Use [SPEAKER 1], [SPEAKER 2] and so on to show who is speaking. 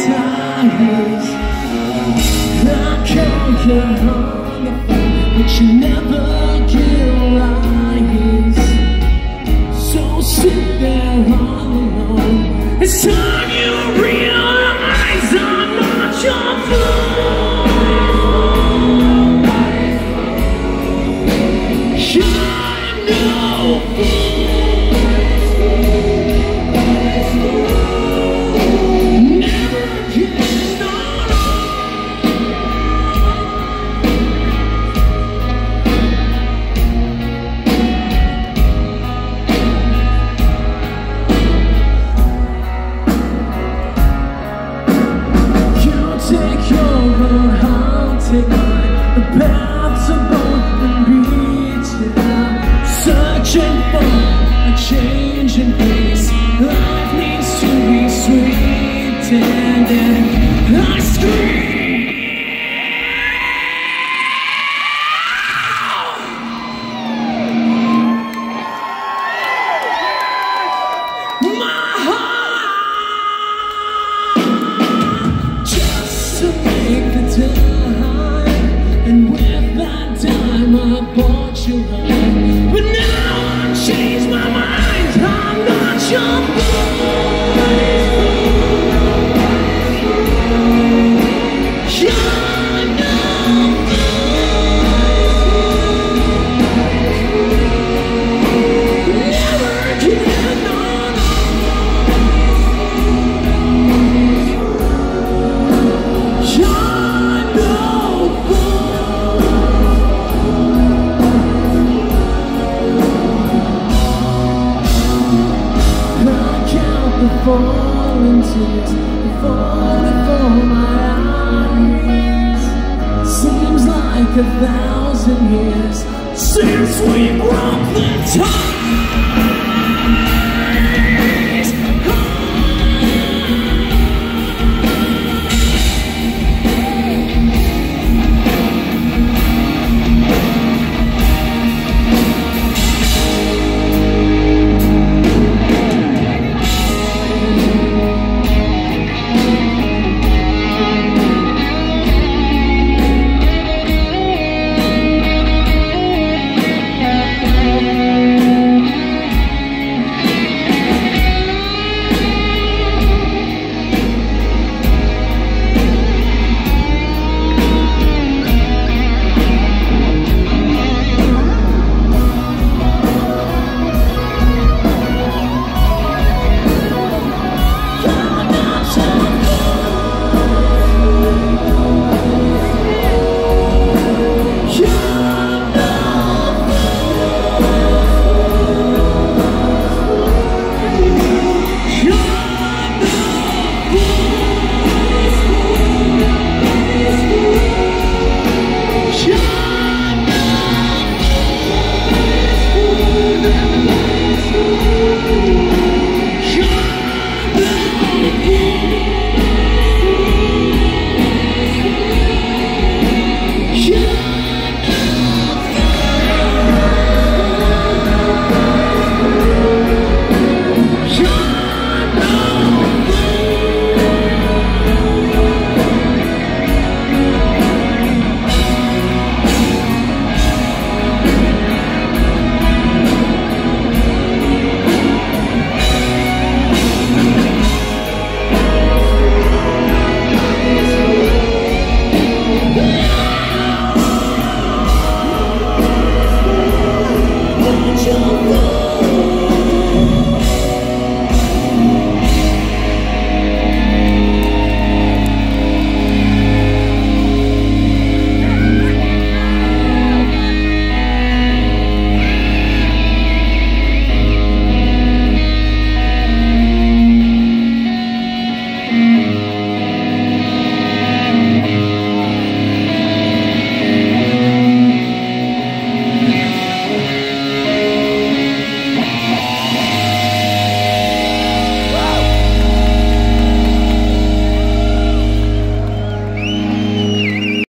[SPEAKER 1] eyes. I call you on the phone, but you never get lies. So sit there all alone. It's time you realize I'm not your fool. I'm no fool. Take mine, the paths of both and beach down, searching for a change in pace. Life needs to be sweet and I scream. My heart just to make the time. And with that time I bought you home. But now I've changed my mind, I'm not your boy. You're no fool. Never again, no, no. You're no fool. The falling tears, the falling for my eyes. Seems like 1,000 years since we broke the tie.